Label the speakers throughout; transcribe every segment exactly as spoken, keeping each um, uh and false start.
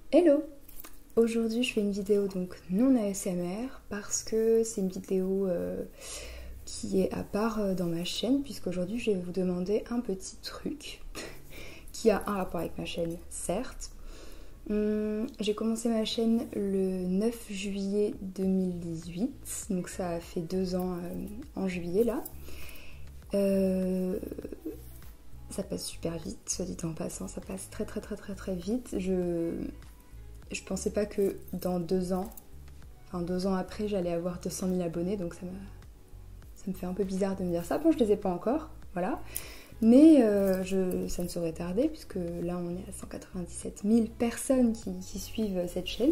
Speaker 1: Hello! Aujourd'hui je fais une vidéo donc non A S M R parce que c'est une vidéo euh, qui est à part euh, dans ma chaîne, puisqu'aujourd'hui je vais vous demander un petit truc qui a un rapport avec ma chaîne, certes. Hum, j'ai commencé ma chaîne le neuf juillet deux mille dix-huit, donc ça a fait deux ans euh, en juillet là. Euh, ça passe super vite, soit dit en passant, ça passe très très très très très vite. Je, je pensais pas que dans deux ans, enfin deux ans après, j'allais avoir deux cent mille abonnés, donc ça, ça me fait un peu bizarre de me dire ça. Bon, je les ai pas encore, voilà. Mais euh, je, ça ne saurait tarder, puisque là on est à cent quatre-vingt-dix-sept mille personnes qui, qui suivent cette chaîne.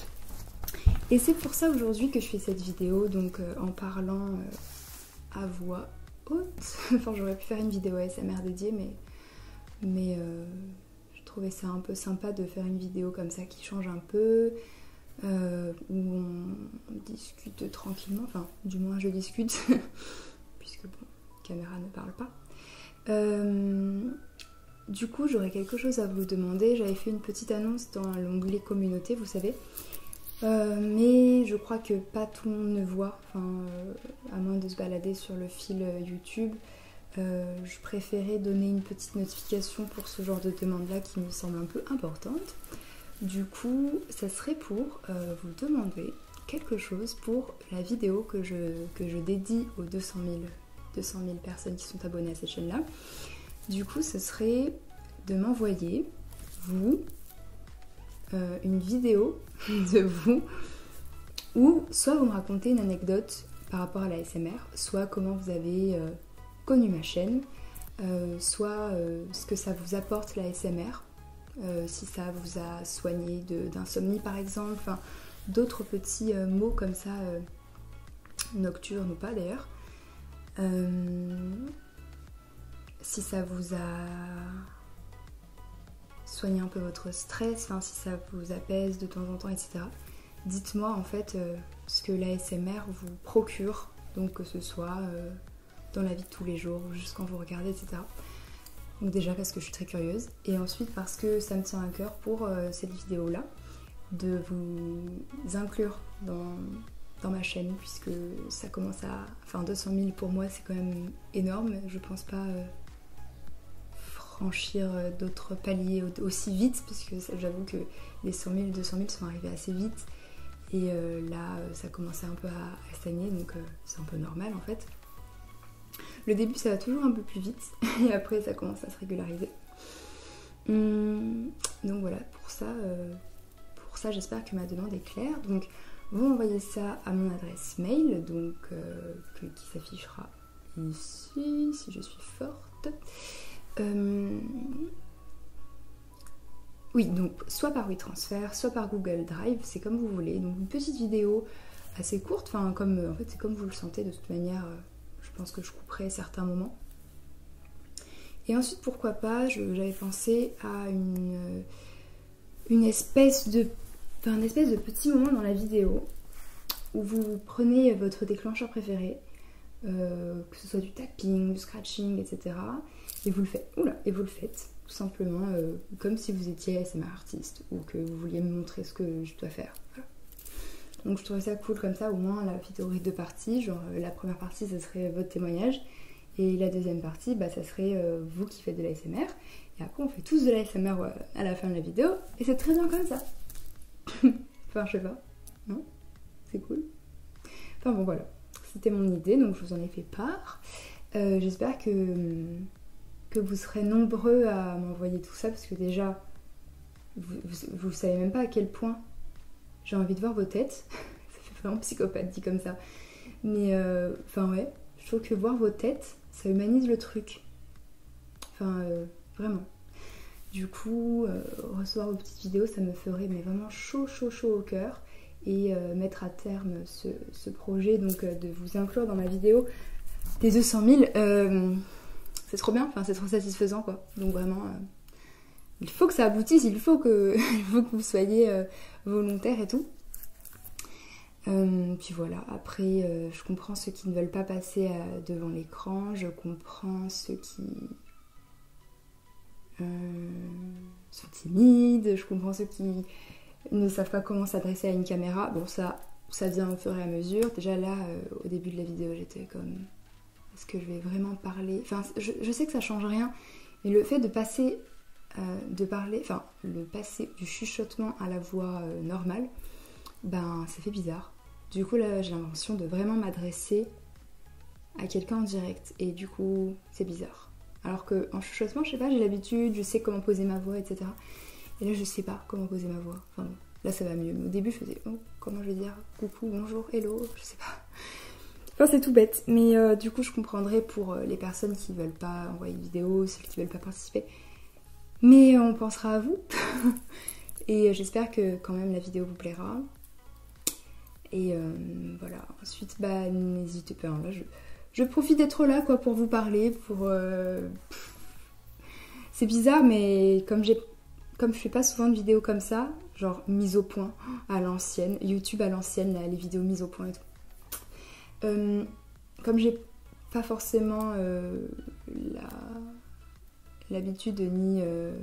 Speaker 1: Et c'est pour ça aujourd'hui que je fais cette vidéo, donc euh, en parlant euh, à voix haute. Enfin, j'aurais pu faire une vidéo A S M R dédiée, mais, mais euh, je trouvais ça un peu sympa de faire une vidéo comme ça qui change un peu, euh, où on discute tranquillement, enfin, du moins je discute, puisque bon, la caméra ne parle pas. Euh, du coup, j'aurais quelque chose à vous demander. J'avais fait une petite annonce dans l'onglet communauté, vous savez. Euh, mais je crois que pas tout le monde ne voit, enfin, euh, à moins de se balader sur le fil YouTube. Euh, je préférais donner une petite notification pour ce genre de demande-là qui me semble un peu importante. Du coup, ça serait pour euh, vous demander quelque chose pour la vidéo que je, que je dédie aux deux cent mille personnes qui sont abonnées à cette chaîne-là. Du coup, ce serait de m'envoyer, vous, euh, une vidéo de vous, où soit vous me racontez une anecdote par rapport à l'A S M R, soit comment vous avez euh, connu ma chaîne, euh, soit euh, ce que ça vous apporte l'A S M R, euh, si ça vous a soigné d'insomnie par exemple, enfin, d'autres petits euh, mots comme ça, euh, nocturnes ou pas d'ailleurs. Euh, si ça vous a soigné un peu votre stress, enfin, si ça vous apaise de temps en temps, et cetera. Dites-moi en fait euh, ce que l'A S M R vous procure, donc que ce soit euh, dans la vie de tous les jours, ou juste quand vous regardez, et cetera. Donc déjà parce que je suis très curieuse, et ensuite parce que ça me tient à cœur pour euh, cette vidéo-là, de vous inclure dans, dans ma chaîne, puisque ça commence à... Enfin, deux cent mille pour moi c'est quand même énorme, je pense pas... Euh, franchir d'autres paliers aussi vite, parce que j'avoue que les cent mille, deux cent mille sont arrivés assez vite, et euh, là ça commençait un peu à, à stagner, donc euh, c'est un peu normal en fait. Le début ça va toujours un peu plus vite, et après ça commence à se régulariser. Hum, donc voilà, pour ça, euh, pour ça j'espère que ma demande est claire. Donc vous m'envoyez ça à mon adresse mail, donc euh, que, qui s'affichera ici, si je suis forte. Euh... Oui, donc soit par WeTransfer, soit par Google Drive, c'est comme vous voulez. Donc une petite vidéo assez courte, enfin comme en fait c'est comme vous le sentez de toute manière. Euh, je pense que je couperai certains moments. Et ensuite, pourquoi pas, j'avais pensé à une une espèce de enfin, une espèce de petit moment dans la vidéo où vous prenez votre déclencheur préféré, euh, que ce soit du tapping, du scratching, et cetera. Et vous le faites, oula, et vous le faites tout simplement euh, comme si vous étiez A S M R artiste ou que vous vouliez me montrer ce que je dois faire. Voilà. Donc je trouvais ça cool comme ça, au moins la vidéo aurait deux parties, genre euh, la première partie ça serait votre témoignage et la deuxième partie bah, ça serait euh, vous qui faites de l'A S M R, et après on fait tous de l'A S M R euh, à la fin de la vidéo et c'est très bien comme ça. Enfin je sais pas, non? C'est cool. Enfin bon voilà, c'était mon idée donc je vous en ai fait part. Euh, J'espère que... que vous serez nombreux à m'envoyer tout ça, parce que déjà, vous, vous, vous savez même pas à quel point j'ai envie de voir vos têtes. Ça fait vraiment psychopathe dit comme ça. Mais, euh, enfin ouais, je trouve que voir vos têtes, ça humanise le truc. Enfin, euh, vraiment. Du coup, euh, recevoir vos petites vidéos, ça me ferait mais vraiment chaud, chaud, chaud au cœur. Et euh, mettre à terme ce, ce projet, donc euh, de vous inclure dans ma vidéo des deux cent mille... Euh, c'est trop bien, enfin c'est trop satisfaisant quoi. Donc vraiment, euh, il faut que ça aboutisse, il faut que, il faut que vous soyez euh, volontaire et tout. Euh, puis voilà, après euh, je comprends ceux qui ne veulent pas passer à, devant l'écran, je comprends ceux qui euh, sont timides, je comprends ceux qui ne savent pas comment s'adresser à une caméra. Bon, ça, ça vient au fur et à mesure. Déjà là, euh, au début de la vidéo, j'étais comme... Est-ce que je vais vraiment parler? Enfin, je, je sais que ça change rien, mais le fait de passer, euh, de parler, enfin, le passer du chuchotement à la voix euh, normale, ben, ça fait bizarre. Du coup, là, j'ai l'impression de vraiment m'adresser à quelqu'un en direct. Et du coup, c'est bizarre. Alors qu'en chuchotement, je sais pas, j'ai l'habitude, je sais comment poser ma voix, et cetera. Et là, je sais pas comment poser ma voix. Enfin bon, là, ça va mieux. Mais au début, je faisais, oh, comment je vais dire coucou, bonjour, hello, je sais pas. Enfin, c'est tout bête. Mais euh, du coup, je comprendrais pour euh, les personnes qui veulent pas envoyer de vidéo, celles qui veulent pas participer. Mais on pensera à vous. Et euh, j'espère que quand même la vidéo vous plaira. Et euh, voilà. Ensuite, bah, n'hésitez pas. Hein, là, je, je profite d'être là, quoi, pour vous parler. Pour. Euh... C'est bizarre, mais comme j'ai, comme je fais pas souvent de vidéos comme ça, genre mise au point à l'ancienne, YouTube à l'ancienne, là, les vidéos mises au point et tout. Euh, comme j'ai pas forcément euh, la l'habitude ni euh...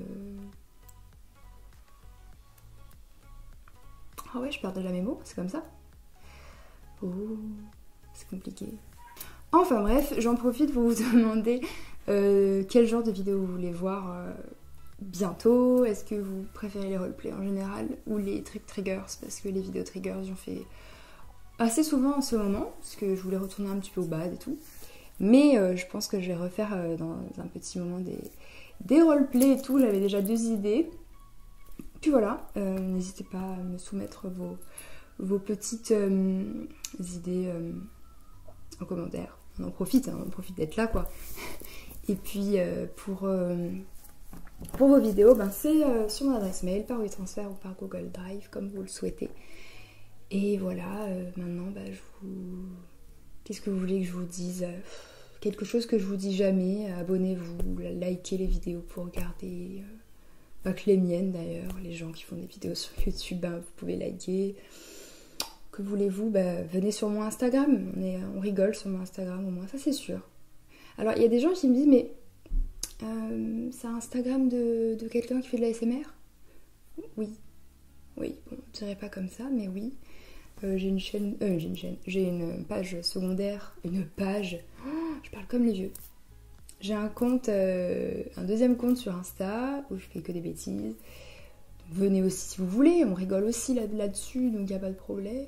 Speaker 1: ah ouais, je perds de la mémo, c'est comme ça. Oh, c'est compliqué. Enfin bref, j'en profite pour vous demander euh, quel genre de vidéo vous voulez voir euh, bientôt. Est-ce que vous préférez les roleplays en général ou les trick triggers, parce que les vidéos triggers j'en fais assez souvent en ce moment, parce que je voulais retourner un petit peu au bad et tout. Mais euh, je pense que je vais refaire euh, dans un petit moment des, des roleplays et tout. J'avais déjà deux idées. Puis voilà, euh, n'hésitez pas à me soumettre vos, vos petites euh, idées euh, en commentaire. On en profite, hein, on profite d'être là, quoi. Et puis euh, pour, euh, pour vos vidéos, ben, c'est euh, sur mon adresse mail, par WeTransfer ou par Google Drive, comme vous le souhaitez. Et voilà, euh, maintenant, bah, je vous... Qu'est-ce que vous voulez que je vous dise? Quelque chose que je vous dis jamais. Abonnez-vous, likez les vidéos pour regarder. Euh, pas que les miennes d'ailleurs. Les gens qui font des vidéos sur YouTube, bah, vous pouvez liker. Que voulez-vous? Bah, venez sur mon Instagram. On, est, on rigole sur mon Instagram au moins, ça c'est sûr. Alors il y a des gens qui me disent, mais euh, c'est un Instagram de, de quelqu'un qui fait de l'A S M R? Oui. Oui, bon, je dirais pas comme ça, mais oui. Euh, j'ai une chaîne, euh, j'ai une chaîne, j'ai une page secondaire, une page, oh, je parle comme les vieux. J'ai un compte, euh, un deuxième compte sur Insta où je fais que des bêtises. Venez aussi si vous voulez, on rigole aussi là, là-dessus, donc il n'y a pas de problème.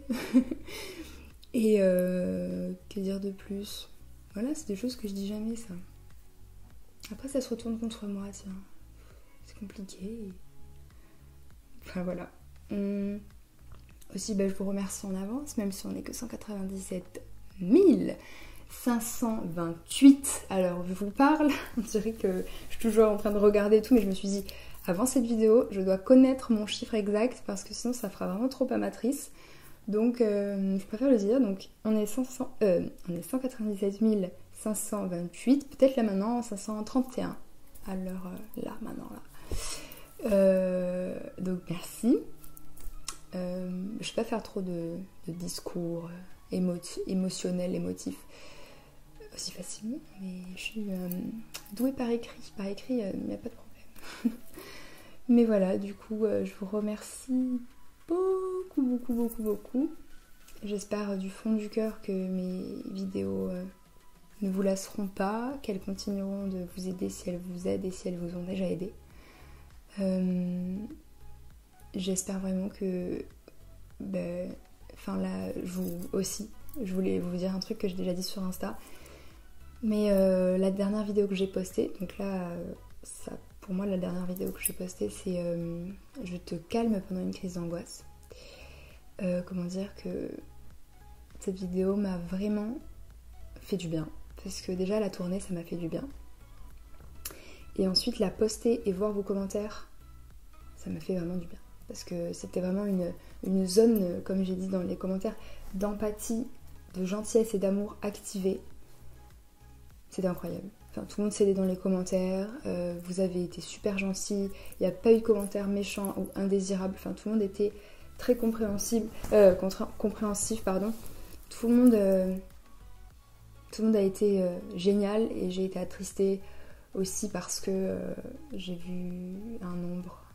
Speaker 1: Et euh, que dire de plus? Voilà, c'est des choses que je dis jamais, ça. Après, ça se retourne contre moi, tiens. C'est compliqué. Enfin voilà. Hum. Aussi, bah, je vous remercie en avance, même si on n'est que cent quatre-vingt-dix-sept mille cinq cent vingt-huit à l'heure où je vous parle. On dirait que je suis toujours en train de regarder tout, mais je me suis dit, avant cette vidéo, je dois connaître mon chiffre exact, parce que sinon ça fera vraiment trop amatrice. Donc, euh, je préfère le dire. Donc, on est, cinq cents, euh, on est cent quatre-vingt-dix-sept mille cinq cent vingt-huit, peut-être là maintenant cinq cent trente et un, à l'heure euh, là, maintenant là. Euh, donc, merci. Euh, je ne vais pas faire trop de, de discours émoti émotionnels, émotifs aussi facilement, mais je suis euh, douée par écrit. Par écrit, il euh, n'y a pas de problème. Mais voilà, du coup, euh, je vous remercie beaucoup, beaucoup, beaucoup, beaucoup. J'espère du fond du cœur que mes vidéos euh, ne vous lasseront pas, qu'elles continueront de vous aider si elles vous aident et si elles vous ont déjà aidé. Euh, J'espère vraiment que, ben, enfin là, je vous aussi, je voulais vous dire un truc que j'ai déjà dit sur Insta, mais euh, la dernière vidéo que j'ai postée, donc là, ça, pour moi, la dernière vidéo que j'ai postée, c'est euh, je te calme pendant une crise d'angoisse. Euh, comment dire que cette vidéo m'a vraiment fait du bien, parce que déjà la tournée, ça m'a fait du bien, et ensuite la poster et voir vos commentaires, ça m'a fait vraiment du bien. Parce que c'était vraiment une, une zone, comme j'ai dit dans les commentaires, d'empathie, de gentillesse et d'amour activée. C'était incroyable. Enfin, tout le monde s'est aidé dans les commentaires, euh, vous avez été super gentils, il n'y a pas eu de commentaires méchants ou indésirables, enfin tout le monde était très compréhensible, euh, compréhensif, pardon. Tout le monde, euh, tout le monde a été euh, génial, et j'ai été attristée aussi parce que euh, j'ai vu un nombre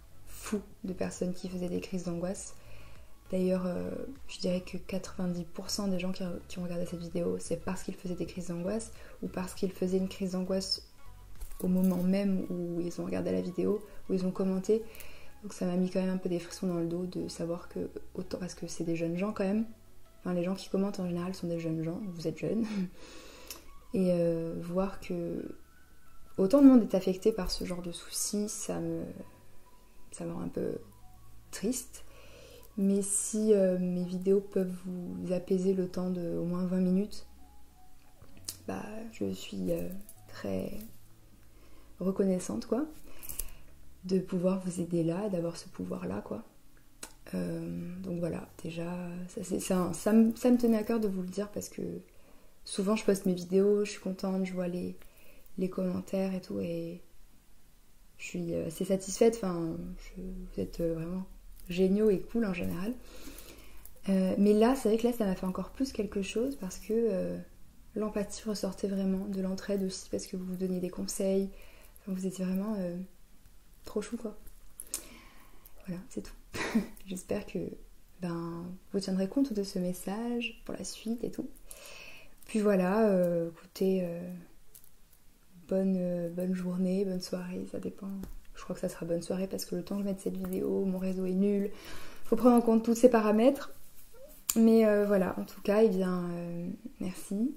Speaker 1: fou de personnes qui faisaient des crises d'angoisse. D'ailleurs, euh, je dirais que quatre-vingt-dix pour cent des gens qui, qui ont regardé cette vidéo, c'est parce qu'ils faisaient des crises d'angoisse ou parce qu'ils faisaient une crise d'angoisse au moment même où ils ont regardé la vidéo, où ils ont commenté. Donc ça m'a mis quand même un peu des frissons dans le dos de savoir que, autant parce que c'est des jeunes gens quand même, enfin les gens qui commentent en général sont des jeunes gens, vous êtes jeunes, et euh, voir que autant de monde est affecté par ce genre de soucis, ça me, ça me rend un peu triste. Mais si euh, mes vidéos peuvent vous apaiser le temps de au moins vingt minutes, bah je suis euh, très reconnaissante quoi, de pouvoir vous aider là, d'avoir ce pouvoir là quoi. Euh, donc voilà, déjà ça, c'est, ça, ça, me, ça me tenait à cœur de vous le dire parce que souvent je poste mes vidéos, je suis contente, je vois les, les commentaires et tout et je suis assez satisfaite, enfin je, vous êtes vraiment géniaux et cool en général. Euh, mais là, c'est vrai que là, ça m'a fait encore plus quelque chose parce que euh, l'empathie ressortait vraiment, de l'entraide aussi parce que vous vous donniez des conseils. Enfin, vous étiez vraiment euh, trop chou quoi. Voilà, c'est tout. J'espère que ben, vous tiendrez compte de ce message pour la suite et tout. Puis voilà, euh, écoutez, euh, bonne, euh, bonne journée, bonne soirée, ça dépend. Je crois que ça sera bonne soirée parce que le temps que je mette cette vidéo, mon réseau est nul. Faut prendre en compte tous ces paramètres. Mais euh, voilà, en tout cas, eh bien, euh, merci.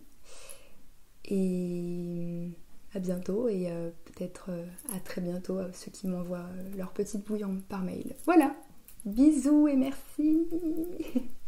Speaker 1: Et à bientôt. Et euh, peut-être euh, à très bientôt à ceux qui m'envoient euh, leur petite bouillon par mail. Voilà. Bisous et merci.